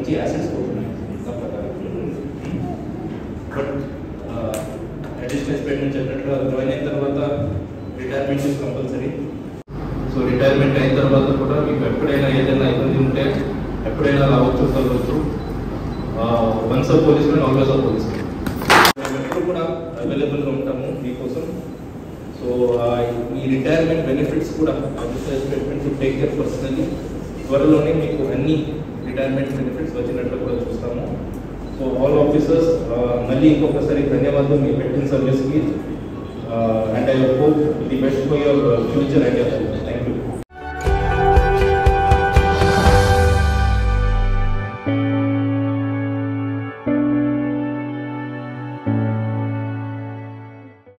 మంచి యాసెట్స్ పోతున్నాయి. But additional statement చెప్పినట్టుగా జాయిన్ అయిన తర్వాత retirement is compulsory. So retirement అయిన తర్వాత కూడా మీకు ఎప్పుడైనా ఏదైనా ఇబ్బంది ఉంటే ఎప్పుడైనా రావచ్చు కలవచ్చు. Once of police man always of police man. మేము ఎప్పుడు కూడా అవైలబుల్గా ఉంటాము మీకోసం. సో ఈ రిటైర్మెంట్ బెనిఫిట్స్ కూడా additional statement take care personally. త్వరలోనే మీకు అన్ని రిటైర్మెంట్ బెనిఫిట్స్ వచ్చినట్లు కూడా చూస్తాము. సో ఆల్ ఆఫీసర్స్ మళ్ళీ ఇంకొకసారి ధన్యవాదాలు మీ పెట్టిన సర్వీస్కి. And I hope the best for your future and